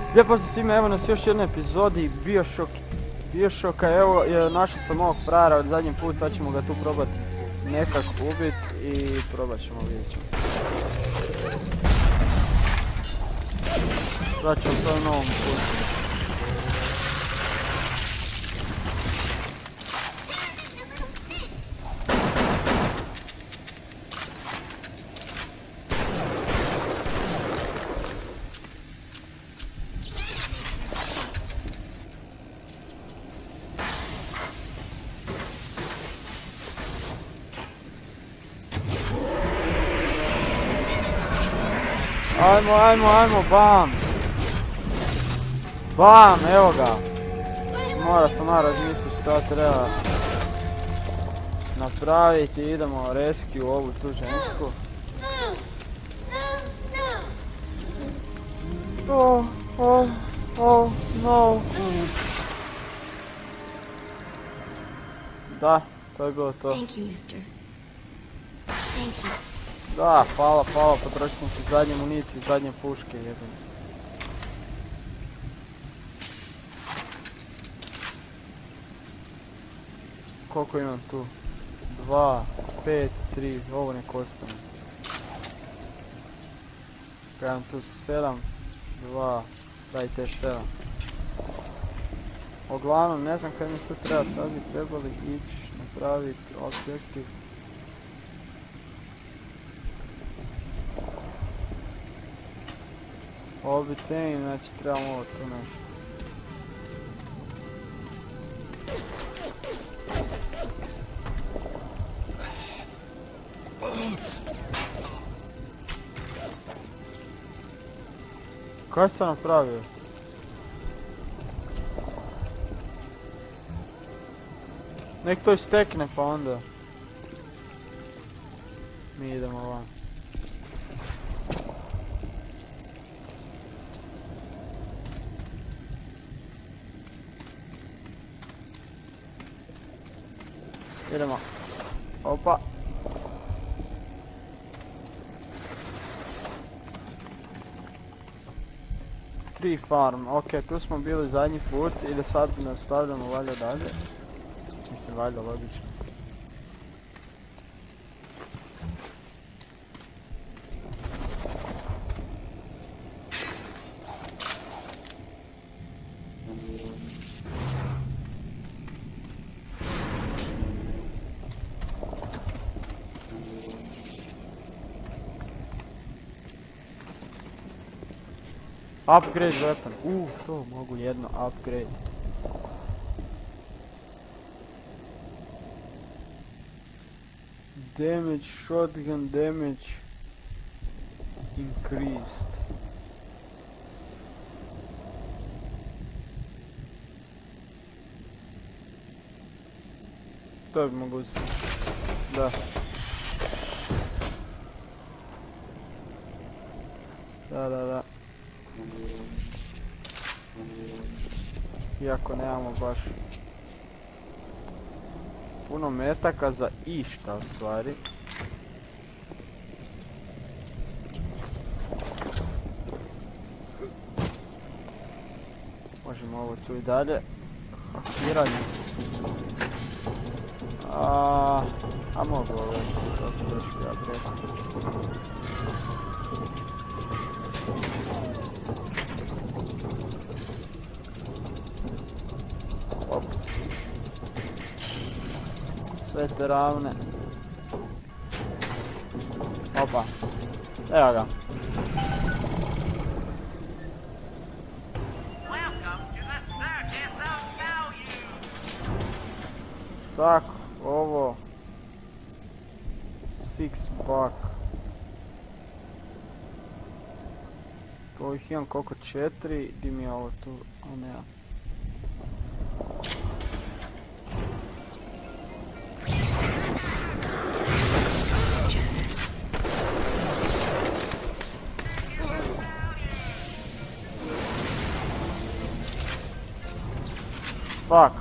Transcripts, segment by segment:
Lijep pozdrav svima, evo nas još jednoj epizodi Bioshocka, evo našao sam ovog frajera od zadnji put, sad ćemo ga tu probat nekak ubit i probat ćemo, vidjet ćemo. Sad ćemo s ovim novom putu. Ajmo, bam! Bam, evo ga! Mora sam malo razmisliti što treba napraviti, idemo rescue ovu tu žensku. Oh, no! Da, to je bilo to. Thank you, mister. Thank you. Da, hvala, potrošio sam si zadnje municiju, zadnje puške jedine. Koliko imam tu? 2, 5, 3, ovo nek ostane. Imam tu 7, 2, dajte 7. Uglavnom, ne znam kaj mi se treba, sad bi trebali ići napraviti objektiv. Obitelj, znači trebamo ovo tu nešto. Kaj sam napravio? Nek to istekne pa onda mi idemo van. Idemo. Opa. Tree farm, ok, tu smo bili zadnji put i da sad nastavljamo valjda dalje. Mislim valjda logično. Upgrade weapon, to mogu jedno upgrade. Damage, shotgun damage increased. To bi mogu uzeti, da. Da. Iako nemamo baš puno metaka za išta u stvari. Možemo ovo tu i dalje hakirati. A mogu ovo kako još ja preko. Sve te ravne. Opa. Evo ga. Tako, ovo. 6 buck. Ovih imam koliko 4, di mi je ovo tu, a ne. Fuck.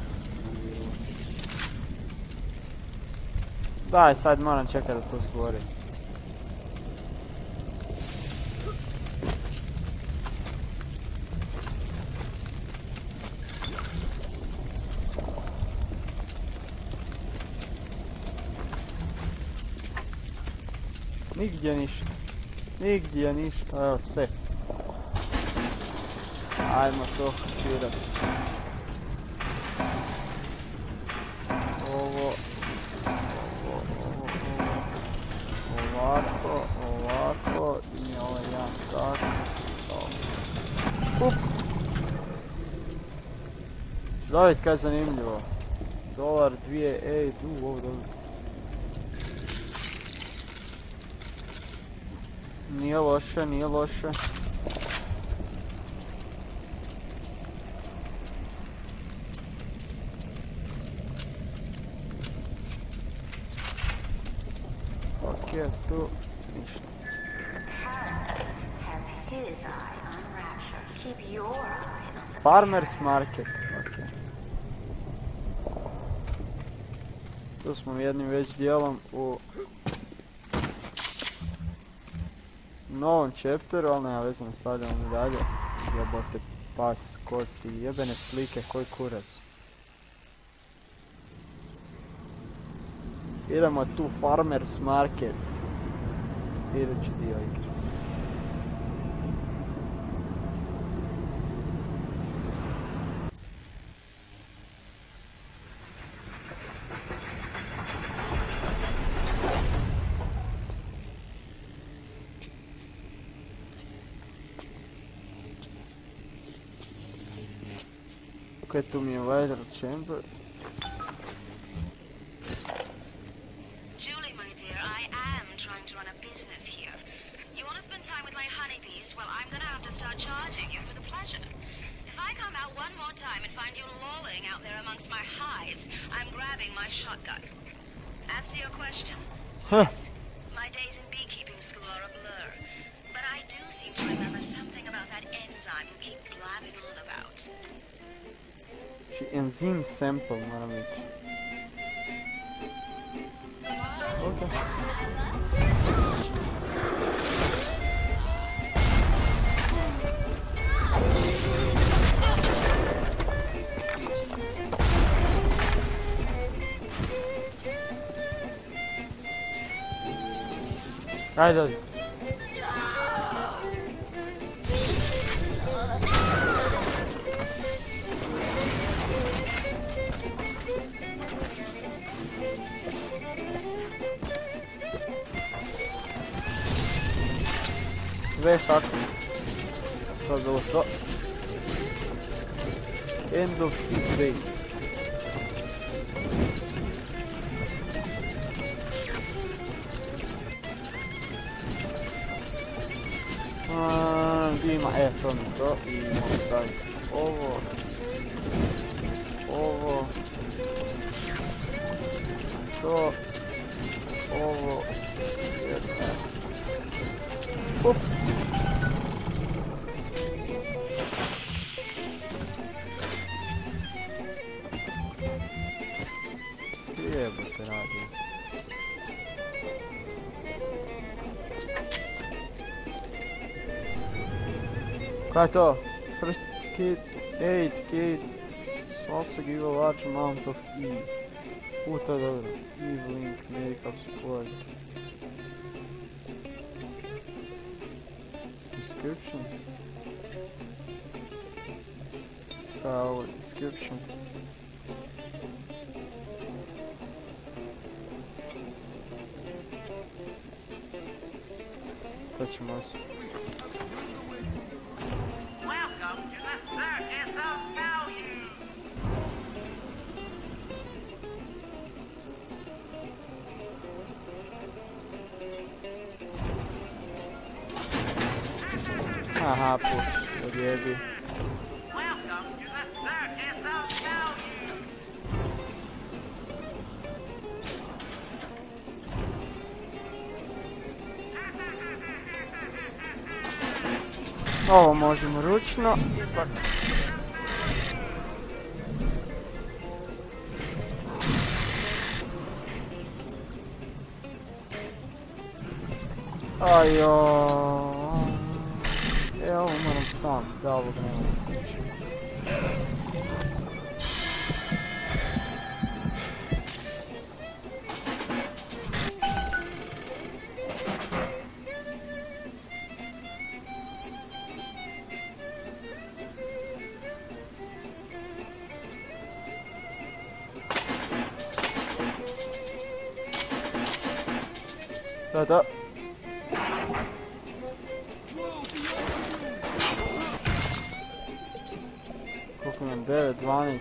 Daj, sad moram čekati da to zgori. Nigdje ništa. Nigdje ništa, evo sve. Ajmo to hakirat. Ovako, i ovaj jedan tak. Up! Da vidjeti kaj je zanimljivo. $2, ej, ovo dobro. Nije loše, nije loše. Ok, tu ništa. Farmers Market, ok. Tu smo jednim već dijelom u novom chapteru, ali nema veze, nastavljamo mi dalje. Jebote, pas, kosti, jebene slike, koji kurac. Idemo tu Farmers Market. Idući dio igre. Ok, tu mi je weather chamber. Julie, my dear, I am trying to run a business here. You want to spend time with my honeybees? Well, I'm gonna have to start charging you for the pleasure. If I come out one more time and find you lolling out there amongst my hives, I'm grabbing my shotgun. Answer your question. Yes, my days in beekeeping school are a blur. But I do seem to remember something about that enzyme you keep blabbing on about. Enzyme sample moram ići. Ok. Ajde, ajde. Sve tako. To je bilo to. End of his days. Gdje ima? To mi to. I imamo staviti ovo. Ovo. To. Ovo. Up. Jebote radi. Kaj je to? First kit, aid kits also give a large amount of E. To je dobro. E-Link, medical support. Description. Kao description. To ćemo ostati. Aha, puš, odjebi. Ovo možemo ručno, ipak. Ajo. Evo moram sam, da ovog nema sličiti. Da. Koliko imam? 9, 12.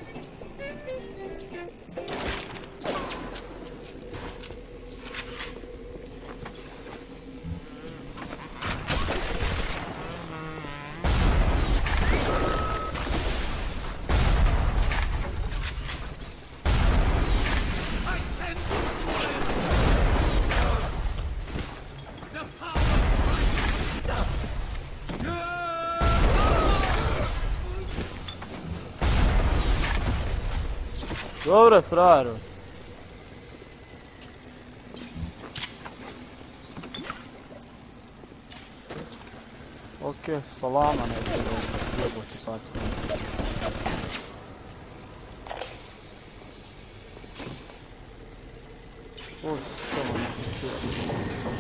Dobre, frajeru. Okej, salama ne bilo. Jebote, sad smo. Uj, što vam ne čuo.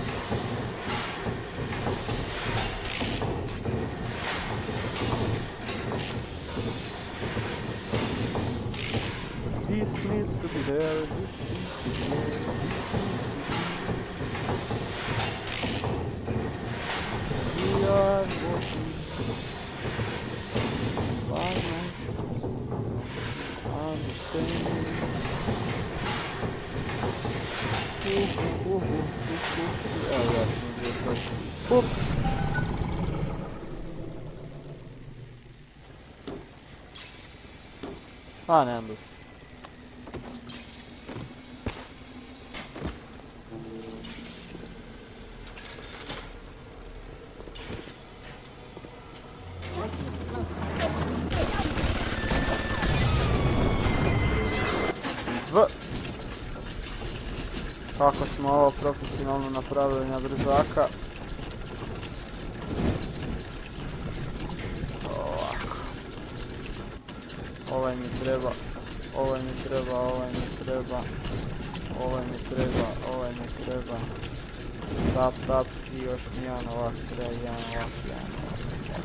This needs to be there, this needs to be there. We are walking by night, understanding. Evo ja ću mi gdje to. Nemam dosta. Kako smo ovo profesionalno napravili na brzaka. Ovako. Ovaj mi treba, ovaj mi treba, ovaj mi treba, ovaj mi treba, ovaj mi treba. Tap i još mi jedan ovak treba, jedan ovak, jedan ovak.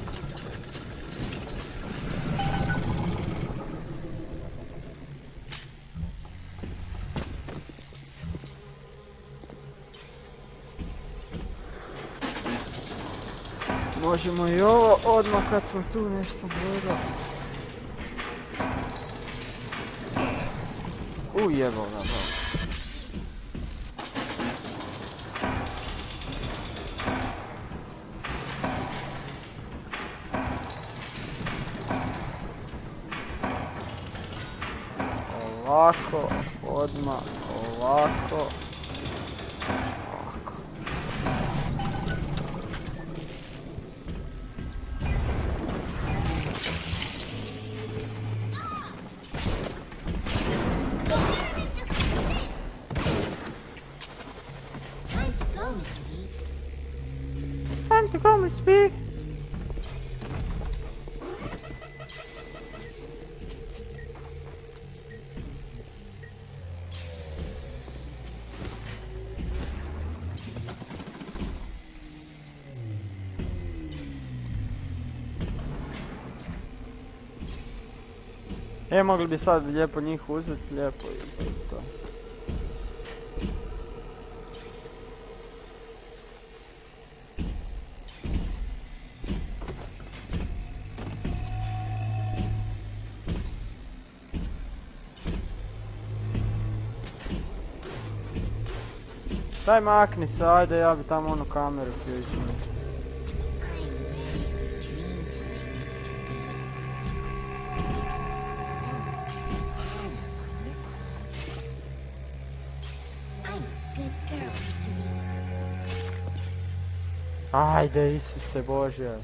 Možemo i ovo odmah kad smo tu, nešto sam gledao. Ujebao ga, da. Ovako, odmah, ovako. Time to go, Miss B. Mogli bi sad lijepo njih uzeti, lijepo i to. Daj makni se, ajde, ja bi tamo onu kameru htio ići. Ajde, Isuse Bože.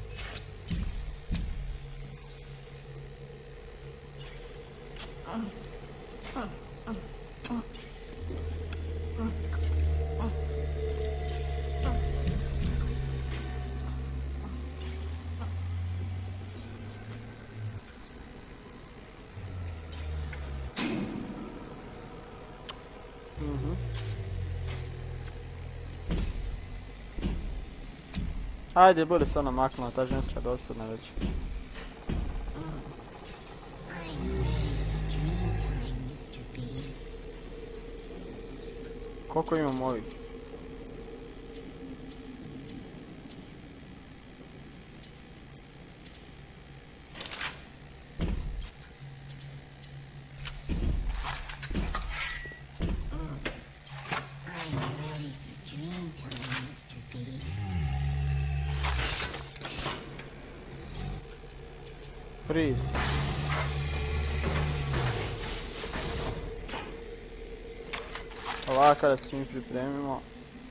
Ajde, bude se ona maknula, ta ženska dosadna već. Koliko imam ovih? Freeze. Ovako da se mi pripremimo.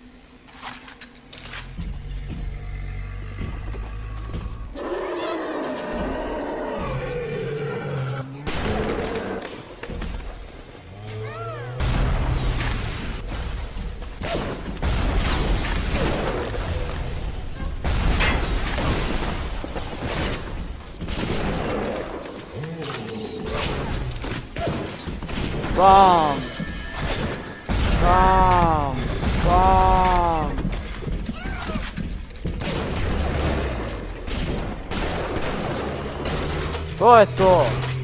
Bam! Bam! Bam! To je to!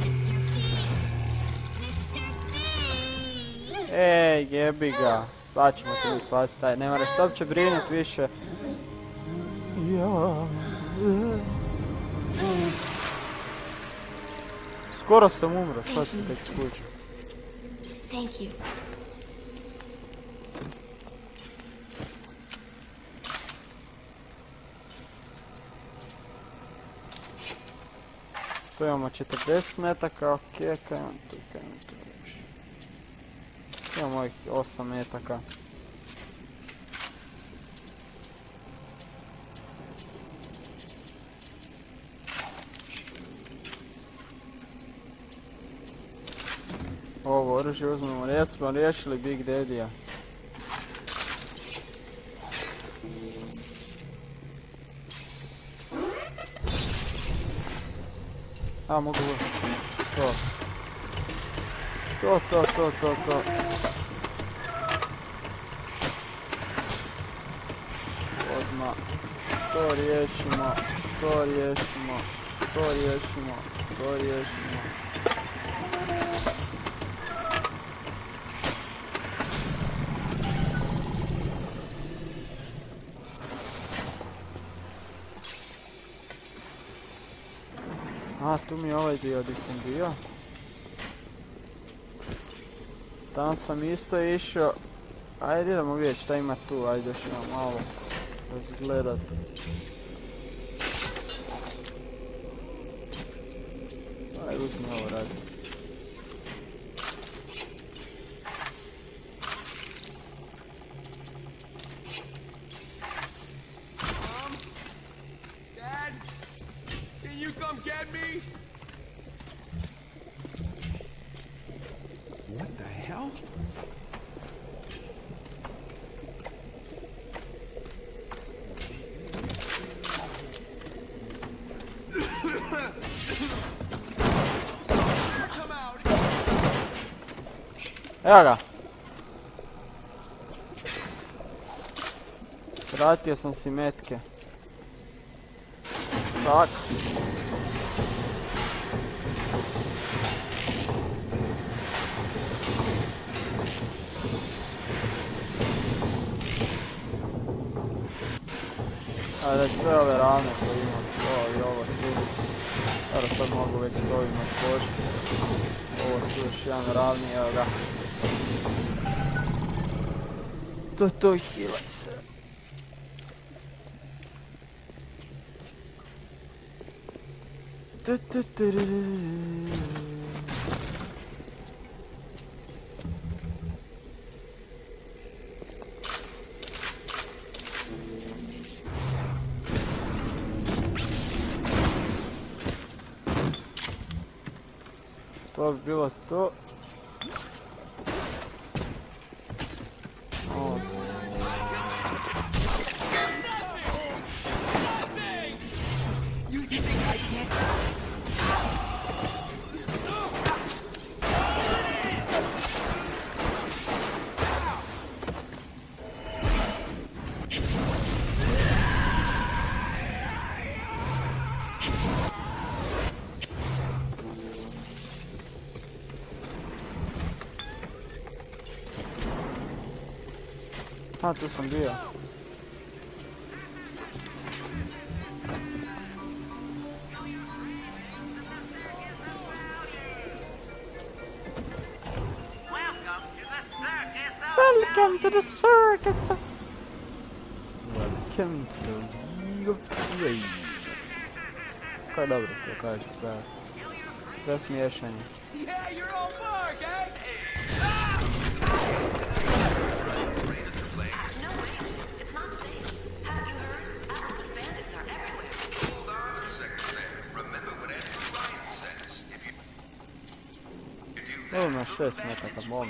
Ej, jebi ga! Sad ćemo te mi spasiti taj, ne moraš se uopće brinut više. Skoro sam umro, sad sam tek skućio. Thank you. Tu imamo 40 metaka, okej, kajmo tu. Imamo ovih 8 metaka. Ovo oružje uzmemo, jesmo riješili Big Daddy-a. A, mogu to. To. Odmah. To riješimo. A, tu mi je ovaj dio gdje sam bio. Tam sam isto išao. Ajde idemo vidjeti šta ima tu, ajde još imam malo razgledat. Ajde uzmi ovo radi. What the hell? Evo ga. Vratio sam si metke. Tak. Ajde, sve ove rane koje imam, to i ovo tu. Evo sad mogu već s ovima složiti. Ovo tu još jedan ravni, evo ga. To hila se. To bi bilo to. A, tu sam bio. Welcome to the circus. Welcome to the rave. Kaj dobro to kažeš, brate. Sve smiješanje. Yeah, you're on board, gang! Ovo na 6 metaka bomba.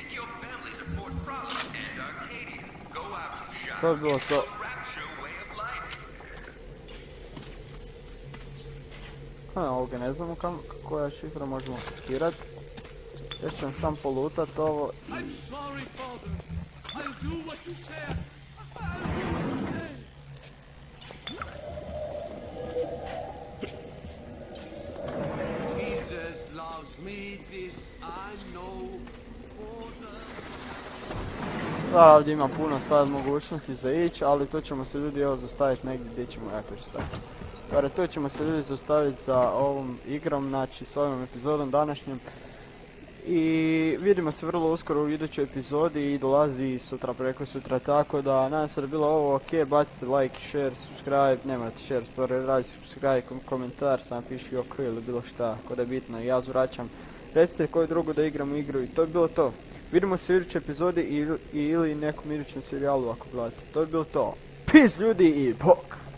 To je bilo to. Ovoga ne znamo koja šifra možemo kopirati. Još ćemo sam polutat ovo i... I'm sorry, father. I'll do what you said. I'll do what you said. Jesus loves me, this I know. Da, ovdje ima puno sad mogućnosti za ići, ali to ćemo se ljudi evo zaustaviti negdje gdje ćemo, ja to ću staviti. Dobro, to ćemo se ljudi zaustaviti za ovom igrom, znači s ovim epizodom današnjim. I vidimo se vrlo uskoro u idućoj epizodi i dolazi sutra preko sutra, tako da nadam se da je bilo ovo ok, bacite like, share, subscribe, ne morate share, stvari radi subscribe, komentar, sam piši ok ili bilo šta, ko da je bitno, ja zvraćam. Recite koju drugu da igramo igru i to je bilo to. Vidimo se u idućoj epizodi ili nekom idućem serijalu ako gledate, to je bilo to. Peace ljudi i bok!